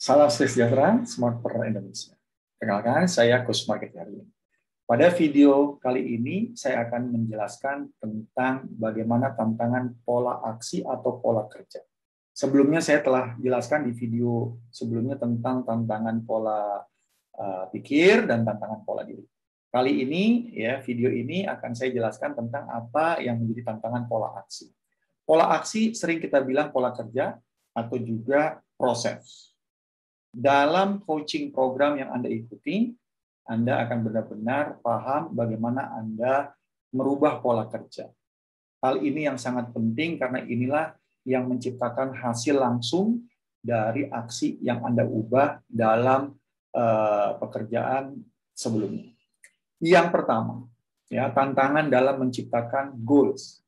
Salam sejahtera, Smartpreneur Indonesia. Perkenalkan, saya Coach Market Erwin. Pada video kali ini, saya akan menjelaskan tentang bagaimana tantangan pola aksi atau pola kerja. Sebelumnya saya telah jelaskan di video sebelumnya tentang tantangan pola pikir dan tantangan pola diri. Kali ini, video ini akan saya jelaskan tentang apa yang menjadi tantangan pola aksi. Pola aksi sering kita bilang pola kerja atau juga proses. Dalam coaching program yang Anda ikuti, Anda akan benar-benar paham bagaimana Anda merubah pola kerja. Hal ini yang sangat penting karena inilah yang menciptakan hasil langsung dari aksi yang Anda ubah dalam pekerjaan sebelumnya. Yang pertama, tantangan dalam menciptakan goals.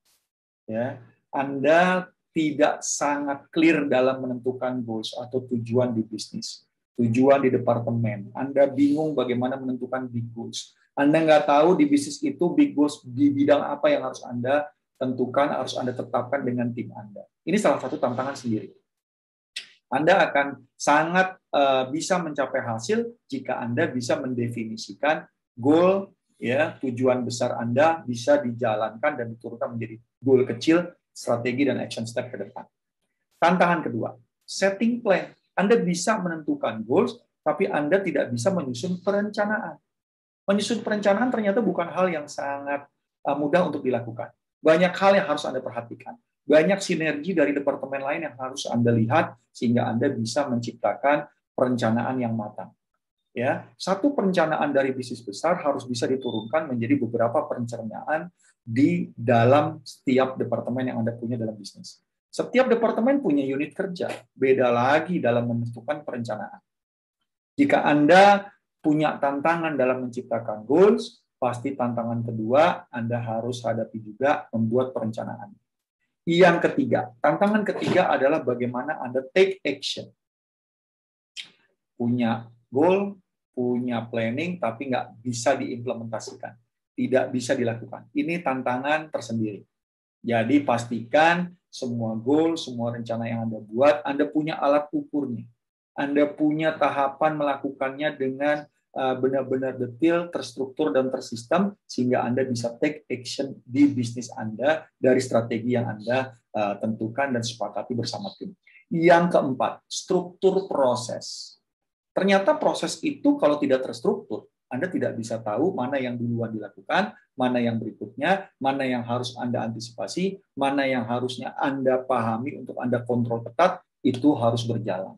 Anda tidak sangat clear dalam menentukan goals atau tujuan di bisnis, tujuan di departemen. Anda bingung bagaimana menentukan big goals. Anda nggak tahu di bisnis itu big goals di bidang apa yang harus Anda tentukan, harus Anda tetapkan dengan tim Anda. Ini salah satu tantangan sendiri. Anda akan sangat bisa mencapai hasil jika Anda bisa mendefinisikan goal, tujuan besar Anda bisa dijalankan dan diturunkan menjadi goal kecil, strategi dan action step ke depan. Tantangan kedua, setting plan. Anda bisa menentukan goals, tapi Anda tidak bisa menyusun perencanaan. Menyusun perencanaan ternyata bukan hal yang sangat mudah untuk dilakukan. Banyak hal yang harus Anda perhatikan. Banyak sinergi dari departemen lain yang harus Anda lihat sehingga Anda bisa menciptakan perencanaan yang matang. Satu perencanaan dari bisnis besar harus bisa diturunkan menjadi beberapa perencanaan di dalam setiap departemen yang Anda punya dalam bisnis. Setiap departemen punya unit kerja, beda lagi dalam menentukan perencanaan. Jika Anda punya tantangan dalam menciptakan goals, pasti tantangan kedua Anda harus hadapi juga membuat perencanaan. Yang ketiga, tantangan ketiga adalah bagaimana Anda take action. Punya goal, punya planning, tapi nggak bisa diimplementasikan. Tidak bisa dilakukan. Ini tantangan tersendiri. Jadi pastikan semua goal, semua rencana yang Anda buat, Anda punya alat ukurnya. Anda punya tahapan melakukannya dengan benar-benar detail, terstruktur, dan tersistem, sehingga Anda bisa take action di bisnis Anda dari strategi yang Anda tentukan dan sepakati bersama tim. Yang keempat, struktur proses. Ternyata proses itu kalau tidak terstruktur, Anda tidak bisa tahu mana yang duluan dilakukan, mana yang berikutnya, mana yang harus Anda antisipasi, mana yang harusnya Anda pahami untuk Anda kontrol ketat, itu harus berjalan.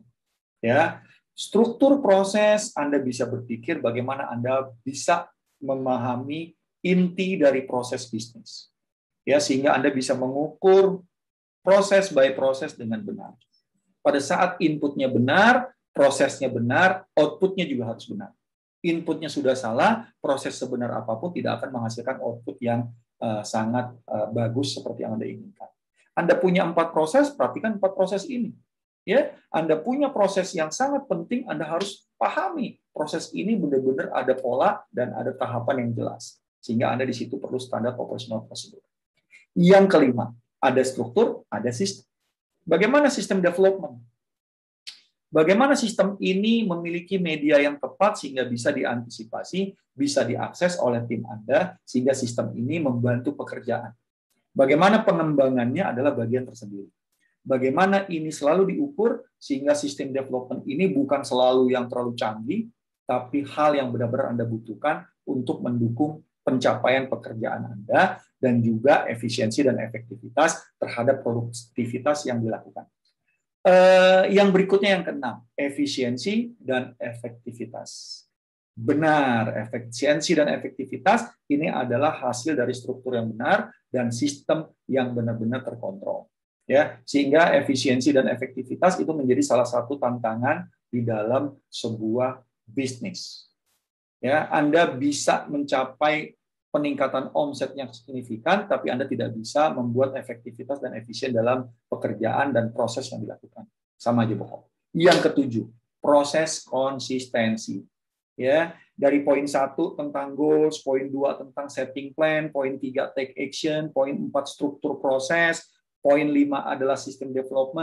Struktur proses, Anda bisa berpikir bagaimana Anda bisa memahami inti dari proses bisnis. Sehingga Anda bisa mengukur proses by proses dengan benar. Pada saat inputnya benar, prosesnya benar, outputnya juga harus benar. Inputnya sudah salah, proses sebenar apapun tidak akan menghasilkan output yang sangat bagus seperti yang Anda inginkan. Anda punya 4 proses, perhatikan 4 proses ini. Anda punya proses yang sangat penting, Anda harus pahami proses ini benar-benar ada pola dan ada tahapan yang jelas. Sehingga Anda di situ perlu standar operational procedure. Yang kelima, ada struktur, ada sistem. Bagaimana sistem development? Bagaimana sistem ini memiliki media yang tepat sehingga bisa diantisipasi, bisa diakses oleh tim Anda, sehingga sistem ini membantu pekerjaan. Bagaimana pengembangannya adalah bagian tersendiri. Bagaimana ini selalu diukur sehingga sistem development ini bukan selalu yang terlalu canggih, tapi hal yang benar-benar Anda butuhkan untuk mendukung pencapaian pekerjaan Anda dan juga efisiensi dan efektivitas terhadap produktivitas yang dilakukan. Yang berikutnya yang keenam, efisiensi dan efektivitas. Benar, efisiensi dan efektivitas ini adalah hasil dari struktur yang benar dan sistem yang benar-benar terkontrol. Sehingga efisiensi dan efektivitas itu menjadi salah satu tantangan di dalam sebuah bisnis. Anda bisa mencapai peningkatan omset yang signifikan, tapi Anda tidak bisa membuat efektivitas dan efisien dalam pekerjaan dan proses yang dilakukan. Sama aja pokok. Yang ketujuh, proses konsistensi. Dari poin 1 tentang goals, poin 2 tentang setting plan, poin 3 take action, poin 4 struktur proses, poin 5 adalah sistem development,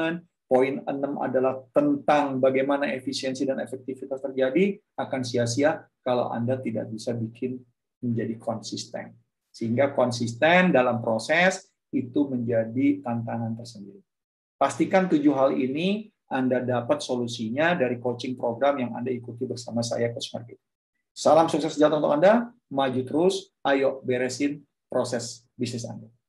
Poin 6 adalah tentang bagaimana efisiensi dan efektivitas terjadi, akan sia-sia kalau Anda tidak bisa bikin menjadi konsisten. Sehingga konsisten dalam proses itu menjadi tantangan tersendiri. Pastikan 7 hal ini Anda dapat solusinya dari coaching program yang Anda ikuti bersama saya, Coach Margit. Salam sukses sejahtera untuk Anda, maju terus, ayo beresin proses bisnis Anda.